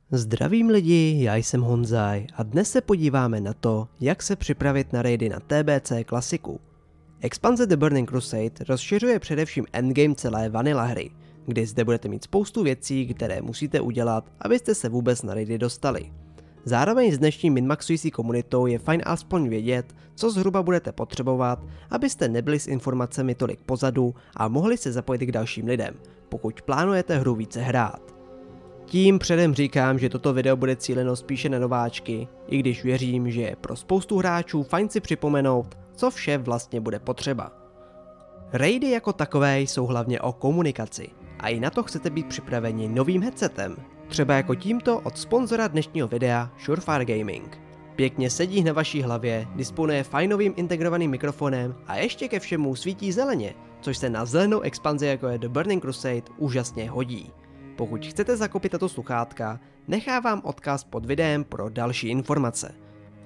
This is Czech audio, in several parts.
Zdravím lidi, já jsem Honzaj a dnes se podíváme na to, jak se připravit na raidy na TBC klasiku. Expanze The Burning Crusade rozšiřuje především endgame celé vanilla hry, kdy zde budete mít spoustu věcí, které musíte udělat, abyste se vůbec na raidy dostali. Zároveň s dnešní minmaxující komunitou je fajn aspoň vědět, co zhruba budete potřebovat, abyste nebyli s informacemi tolik pozadu a mohli se zapojit k dalším lidem, pokud plánujete hru více hrát. Tím předem říkám, že toto video bude cíleno spíše na nováčky, i když věřím, že je pro spoustu hráčů fajn si připomenout, co vše vlastně bude potřeba. Raidy jako takové jsou hlavně o komunikaci a i na to chcete být připraveni novým headsetem, třeba jako tímto od sponzora dnešního videa Surefire Gaming. Pěkně sedí na vaší hlavě, disponuje fajnovým integrovaným mikrofonem a ještě ke všemu svítí zeleně, což se na zelenou expanzi jako je The Burning Crusade úžasně hodí. Pokud chcete zakoupit tato sluchátka, nechávám odkaz pod videem pro další informace.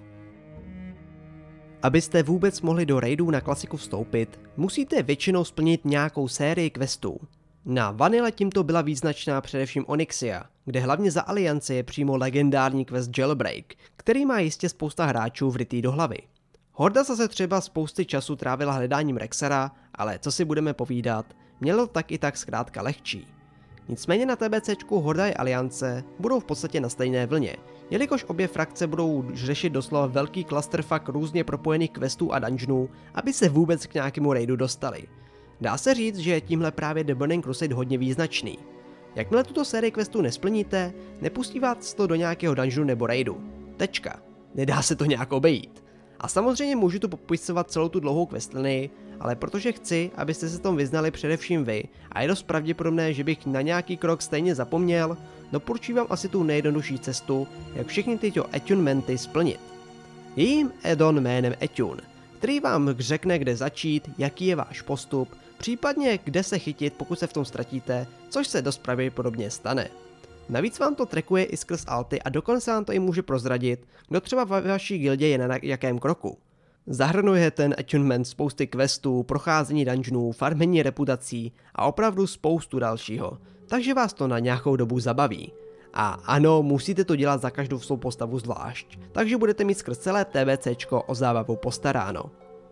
Abyste vůbec mohli do raidů na klasiku vstoupit, musíte většinou splnit nějakou sérii questů. Na vanile tímto byla význačná především Onyxia, kde hlavně za Alianci je přímo legendární quest Jailbreak, který má jistě spousta hráčů vrytý do hlavy. Horda zase třeba spousty času trávila hledáním Rexara, ale co si budeme povídat, mělo tak i tak zkrátka lehčí. Nicméně na TBCčku Horda i Aliance budou v podstatě na stejné vlně, jelikož obě frakce budou řešit doslova velký clusterfuck různě propojených questů a dungeonů, aby se vůbec k nějakému raidu dostali. Dá se říct, že je tímhle právě The Burning Crusade hodně význačný. Jakmile tuto sérii questů nesplníte, nepustí vás to do nějakého dungeonu nebo raidu. Tečka. Nedá se to nějak obejít. A samozřejmě můžu tu popisovat celou tu dlouhou questlinii, ale protože chci, abyste se tom vyznali především vy a je dost pravděpodobné, že bych na nějaký krok stejně zapomněl, doporučuji vám asi tu nejjednodušší cestu, jak všechny tyto attunementy splnit. Je jim addon jménem Attune, který vám řekne, kde začít, jaký je váš postup, případně kde se chytit, pokud se v tom ztratíte, což se dost pravděpodobně stane. Navíc vám to trackuje i skrz alty a dokonce vám to i může prozradit, kdo třeba ve vaší gildě je na jakém kroku. Zahrnuje ten attunement spousty questů, procházení dungeonů, farmení reputací a opravdu spoustu dalšího, takže vás to na nějakou dobu zabaví. A ano, musíte to dělat za každou svou postavu zvlášť, takže budete mít skrz celé TBCčko o zábavu postaráno.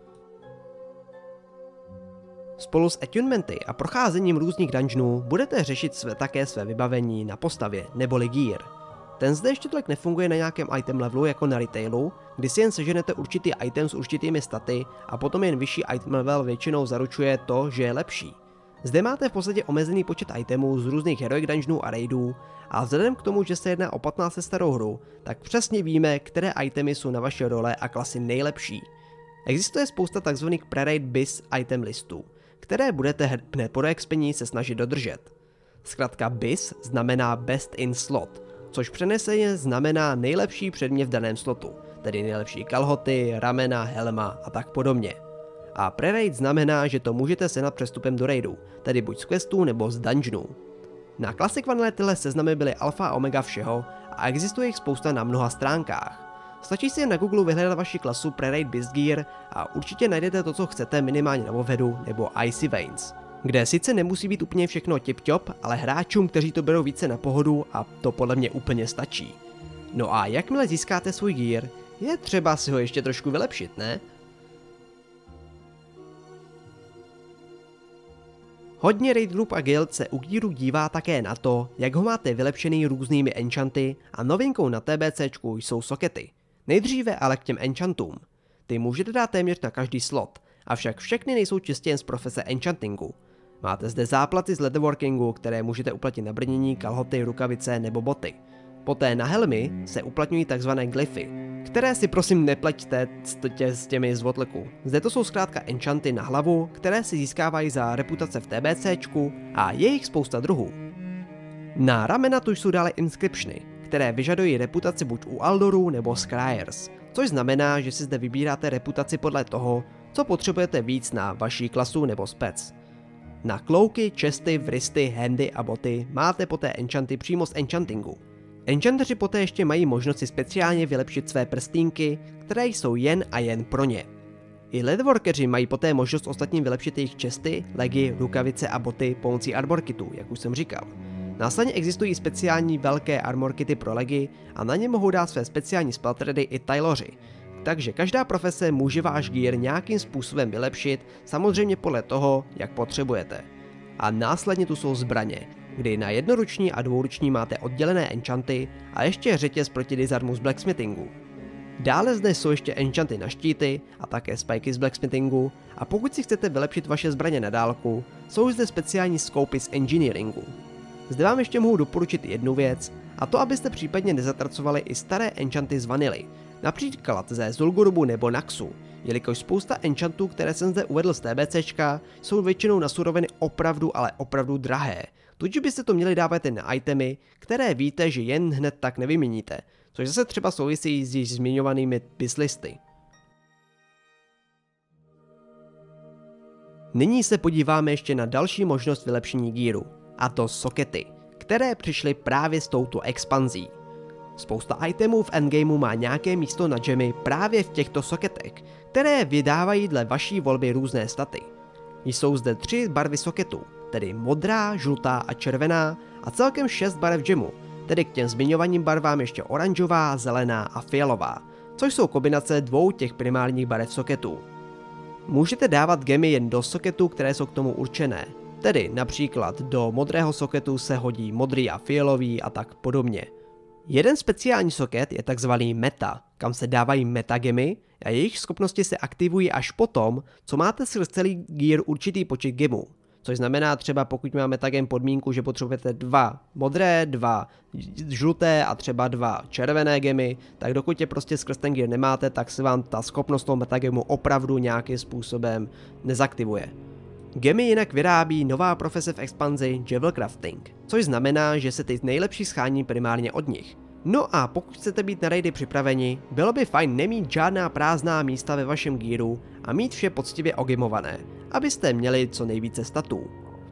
Spolu s attunementy a procházením různých dungeonů budete řešit také své vybavení na postavě neboli gear. Ten zde ještě tolik nefunguje na nějakém item levelu jako na retailu, kdy si jen seženete určitý item s určitými staty a potom jen vyšší item level většinou zaručuje to, že je lepší. Zde máte v podstatě omezený počet itemů z různých heroic dungeonů a raidů a vzhledem k tomu, že se jedná o 15 starou hru, tak přesně víme, které itemy jsou na vaše role a klasy nejlepší. Existuje spousta tzv. Pre-raid BIS item listů, které budete hned po doexpení se snažit dodržet. Zkrátka BIS znamená Best in Slot, což přeneseně znamená nejlepší předmět v daném slotu, tedy nejlepší kalhoty, ramena, helma a tak podobně. A pre-raid znamená, že to můžete sehnat přestupem do raidu, tedy buď z questů nebo z dungeonů. Na Classic Vanilla tyhle seznamy byly alfa a omega všeho a existuje jich spousta na mnoha stránkách. Stačí si jen na Google vyhledat vaši klasu Pre-raid Beast Gear a určitě najdete to, co chcete minimálně na Vovedu nebo Icy Veins, kde sice nemusí být úplně všechno tip-top, ale hráčům, kteří to berou více na pohodu a to podle mě úplně stačí. No a jakmile získáte svůj gear, je třeba si ho ještě trošku vylepšit, ne? Hodně raid group a guild se u gearu dívá také na to, jak ho máte vylepšený různými enchanty a novinkou na TBCčku jsou sokety. Nejdříve ale k těm enchantům. Ty můžete dát téměř na každý slot, avšak všechny nejsou čistě jen z profese enchantingu. Máte zde záplaty z leatherworkingu, které můžete uplatnit na brnění, kalhoty, rukavice nebo boty. Poté na helmy se uplatňují tzv. Glyphy, které si prosím nepleťte s těmi z Wotleku. Zde to jsou zkrátka enchanty na hlavu, které si získávají za reputace v TBCčku a je jich spousta druhů. Na ramena tu jsou dále inscriptiony, které vyžadují reputaci buď u Aldorů nebo Scryers, což znamená, že si zde vybíráte reputaci podle toho, co potřebujete víc na vaší klasu nebo spec. Na klouky, česty, vristy, handy a boty máte poté enchanty přímo z enchantingu. Enchanteři poté ještě mají možnost si speciálně vylepšit své prstínky, které jsou jen a jen pro ně. I leatherworkeři mají poté možnost ostatním vylepšit jejich česty, legy, rukavice a boty pomocí arbor kitu, jak už jsem říkal. Následně existují speciální velké armor kity pro legy a na ně mohou dát své speciální spellthready i Tyloři. Takže každá profese může váš gear nějakým způsobem vylepšit, samozřejmě podle toho, jak potřebujete. A následně tu jsou zbraně, kdy na jednoruční a dvouruční máte oddělené enchanty a ještě řetěz proti disarmu z blacksmithingu. Dále zde jsou ještě enchanty na štíty a také spiky z blacksmithingu a pokud si chcete vylepšit vaše zbraně na dálku, jsou zde speciální skoupy z engineeringu. Zde vám ještě mohu doporučit jednu věc, a to abyste případně nezatracovali i staré enchanty z vanily, například ze Zulgurubu nebo Naxu, jelikož spousta enchantů, které jsem zde uvedl z TBCčka, jsou většinou na suroviny opravdu, ale opravdu drahé, tudíž byste to měli dávat jen na itemy, které víte, že jen hned tak nevyměníte, což zase třeba souvisí s již zmiňovanými bizlisty. Nyní se podíváme ještě na další možnost vylepšení gearu, a to sokety, které přišly právě s touto expanzí. Spousta itemů v endgameu má nějaké místo na gemy právě v těchto soketech, které vydávají dle vaší volby různé staty. Jsou zde 3 barvy soketů, tedy modrá, žlutá a červená a celkem 6 barev gemu, tedy k těm zmiňovaným barvám ještě oranžová, zelená a fialová, což jsou kombinace dvou těch primárních barev soketů. Můžete dávat gemy jen do soketů, které jsou k tomu určené, tedy například do modrého soketu se hodí modrý a fialový a tak podobně. Jeden speciální soket je takzvaný meta, kam se dávají metagemy a jejich schopnosti se aktivují až potom, co máte skrz celý gear určitý počet gemů. Což znamená třeba pokud má metagame podmínku, že potřebujete 2 modré, 2 žluté a třeba 2 červené gemy, tak dokud je prostě skrz ten gear nemáte, tak se vám ta schopnost toho metagamu opravdu nějakým způsobem nezaktivuje. Gemy jinak vyrábí nová profese v expanzi Jewel Crafting, což znamená, že se ty nejlepší schání primárně od nich. No a pokud chcete být na raidy připraveni, bylo by fajn nemít žádná prázdná místa ve vašem gearu a mít vše poctivě ogemované, abyste měli co nejvíce statů.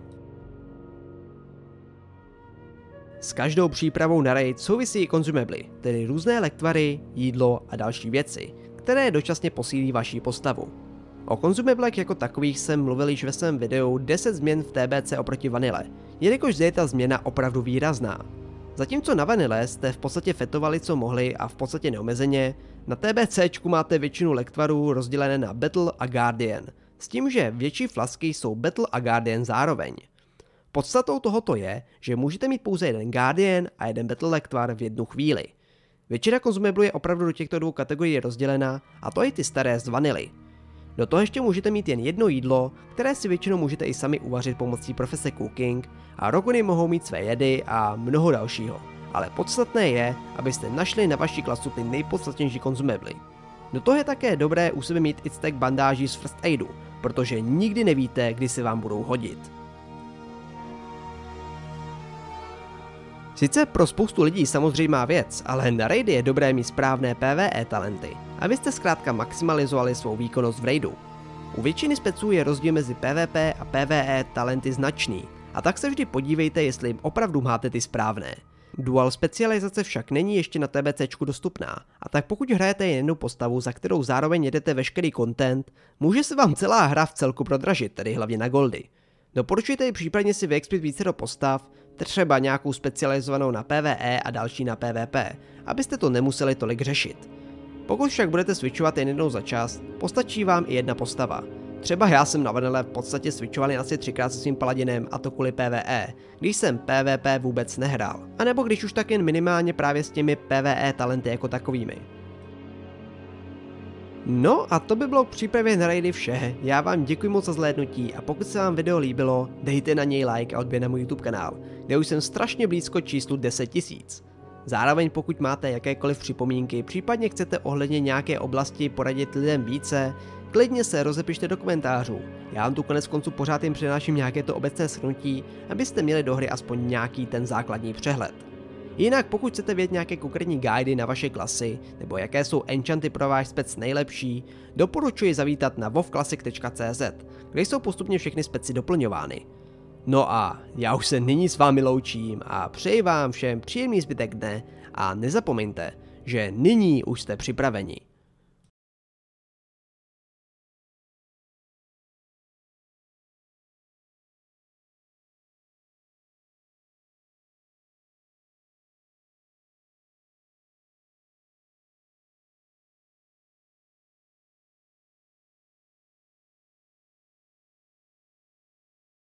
S každou přípravou na raid souvisí i konzumebly, tedy různé lektvary, jídlo a další věci, které dočasně posílí vaši postavu. O konzumeblech jako takových jsem mluvil již ve svém videu 10 změn v TBC oproti vanile, jelikož zde je ta změna opravdu výrazná. Zatímco na vanile jste v podstatě fetovali co mohli a v podstatě neomezeně, na TBCčku máte většinu lektvarů rozdělené na Battle a Guardian, s tím, že větší flasky jsou Battle a Guardian zároveň. Podstatou tohoto je, že můžete mít pouze jeden Guardian a jeden Battle lektvar v jednu chvíli. Většina konzumeblů je opravdu do těchto dvou kategorií rozdělena, a to i ty staré z vanily. Do toho ještě můžete mít jen jedno jídlo, které si většinou můžete i sami uvařit pomocí profese Cooking, a Roguny mohou mít své jedy a mnoho dalšího. Ale podstatné je, abyste našli na vaší klasu ty nejpodstatnější konzumebly. Do toho je také dobré u sebe mít i stack bandáží z First Aidu, protože nikdy nevíte, kdy se vám budou hodit. Sice pro spoustu lidí samozřejmá věc, ale na raidy je dobré mít správné PvE talenty, abyste zkrátka maximalizovali svou výkonnost v raidu. U většiny speců je rozdíl mezi PvP a PvE talenty značný, a tak se vždy podívejte, jestli jim opravdu máte ty správné. Dual specializace však není ještě na TBCčku dostupná, a tak pokud hrajete jen jednu postavu, za kterou zároveň jedete veškerý content, může se vám celá hra v celku prodražit, tedy hlavně na goldy. Doporučujte i případně si vyexpit více do postav, třeba nějakou specializovanou na PvE a další na PvP, abyste to nemuseli tolik řešit. Pokud však budete switchovat jen jednou za čas, postačí vám i jedna postava. Třeba já jsem na vanile v podstatě switchoval jen asi 3krát se svým paladinem, a to kvůli PvE, když jsem PvP vůbec nehrál, anebo když už tak jen minimálně právě s těmi PvE talenty jako takovými. No a to by bylo k přípravě na raidy vše, já vám děkuji moc za zhlédnutí a pokud se vám video líbilo, dejte na něj like a odběr na můj YouTube kanál, kde už jsem strašně blízko číslu 10 000. Zároveň pokud máte jakékoliv připomínky, případně chcete ohledně nějaké oblasti poradit lidem více, klidně se rozepište do komentářů. Já vám tu konec konců pořád jen přináším nějaké to obecné shrnutí, abyste měli do hry aspoň nějaký ten základní přehled. Jinak pokud chcete vědět nějaké konkrétní guidy na vaše klasy, nebo jaké jsou enchanty pro váš spec nejlepší, doporučuji zavítat na wowclassic.cz, kde jsou postupně všechny speci doplňovány. No a já už se nyní s vámi loučím a přeji vám všem příjemný zbytek dne a nezapomeňte, že nyní už jste připraveni.